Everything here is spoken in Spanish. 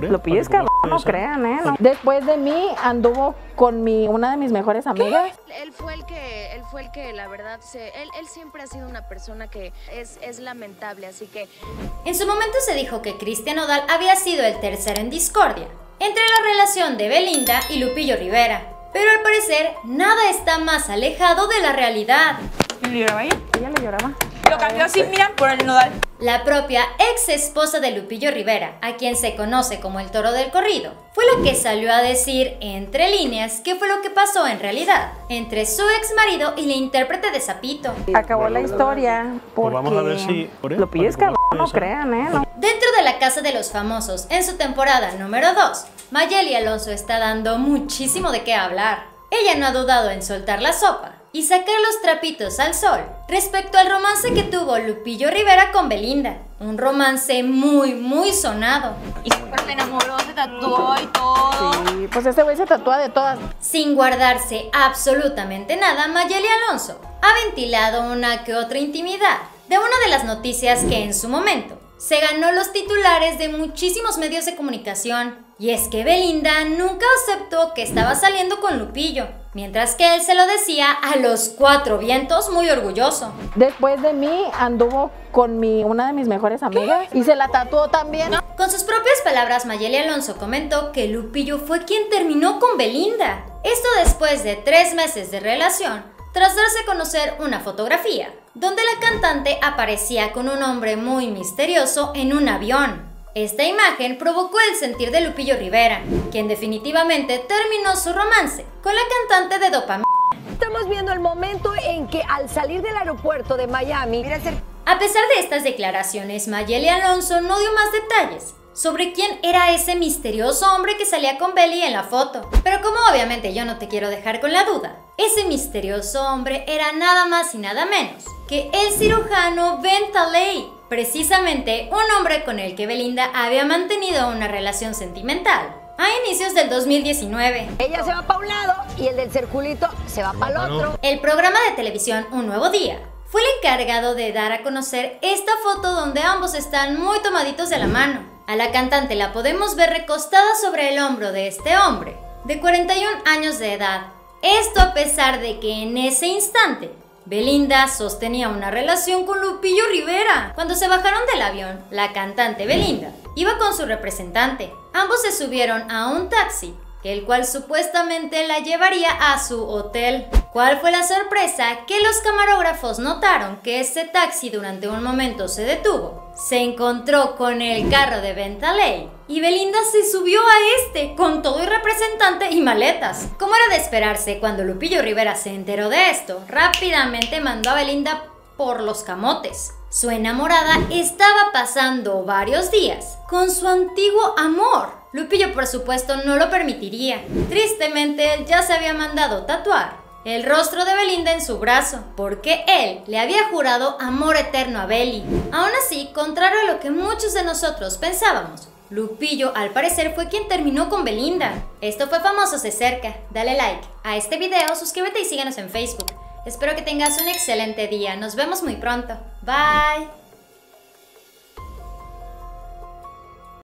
Lupillo es cabrón, no crean, ¿no? Después de mí anduvo con una de mis mejores amigas. Él fue el que la verdad, él siempre ha sido una persona que es lamentable, así que... En su momento se dijo que Cristian Nodal había sido el tercero en discordia entre la relación de Belinda y Lupillo Rivera, pero al parecer nada está más alejado de la realidad. ¿Le lloraba ella? Ella le lloraba. Lo cambió así, mira, por el Nodal. La propia ex esposa de Lupillo Rivera, a quien se conoce como el Toro del Corrido, fue la que salió a decir entre líneas qué fue lo que pasó en realidad entre su ex marido y la intérprete de Zapito. Acabó la historia porque vamos a ver si Lupillo es cabrón, no crean, ¿no? Dentro de la Casa de los Famosos, en su temporada número 2, Mayeli Alonso está dando muchísimo de qué hablar. Ella no ha dudado en soltar la sopa y sacar los trapitos al sol respecto al romance que tuvo Lupillo Rivera con Belinda. Un romance muy sonado. Y súper se enamoró, se tatuó y todo. Sí, pues ese güey se tatúa de todas. Sin guardarse absolutamente nada, Mayeli Alonso ha ventilado una que otra intimidad de una de las noticias que en su momento se ganó los titulares de muchísimos medios de comunicación. Y es que Belinda nunca aceptó que estaba saliendo con Lupillo, mientras que él se lo decía a los cuatro vientos muy orgulloso. Después de mí anduvo con una de mis mejores amigas y se la tatuó también. Con sus propias palabras, Mayeli Alonso comentó que Lupillo fue quien terminó con Belinda. Esto después de 3 meses de relación, tras darse a conocer una fotografía donde la cantante aparecía con un hombre muy misterioso en un avión. Esta imagen provocó el sentir de Lupillo Rivera, quien definitivamente terminó su romance con la cantante de Dopamina. Estamos viendo el momento en que al salir del aeropuerto de Miami... A pesar de estas declaraciones, Mayeli Alonso no dio más detalles sobre quién era ese misterioso hombre que salía con Beli en la foto. Pero como obviamente yo no te quiero dejar con la duda, ese misterioso hombre era nada más y nada menos que el cirujano Ben Talley, precisamente un hombre con el que Belinda había mantenido una relación sentimental a inicios del 2019. Ella se va para un lado y el del circulito se va para el otro. El programa de televisión Un Nuevo Día fue el encargado de dar a conocer esta foto donde ambos están muy tomaditos de la mano. A la cantante la podemos ver recostada sobre el hombro de este hombre, de 41 años de edad. Esto a pesar de que en ese instante Belinda sostenía una relación con Lupillo Rivera. Cuando se bajaron del avión, la cantante Belinda iba con su representante. Ambos se subieron a un taxi, el cual supuestamente la llevaría a su hotel. ¿Cuál fue la sorpresa? Que los camarógrafos notaron que ese taxi durante un momento se detuvo, se encontró con el carro de Ben Talley y Belinda se subió a este con todo y representante y maletas. Como era de esperarse, cuando Lupillo Rivera se enteró de esto, rápidamente mandó a Belinda por los camotes. Su enamorada estaba pasando varios días con su antiguo amor. Lupillo, por supuesto, no lo permitiría. Tristemente, él ya se había mandado tatuar el rostro de Belinda en su brazo, porque él le había jurado amor eterno a Beli. Aún así, contrario a lo que muchos de nosotros pensábamos, Lupillo al parecer fue quien terminó con Belinda. Esto fue Famosos de Cerca. Dale like a este video, suscríbete y síguenos en Facebook. Espero que tengas un excelente día. Nos vemos muy pronto. Bye.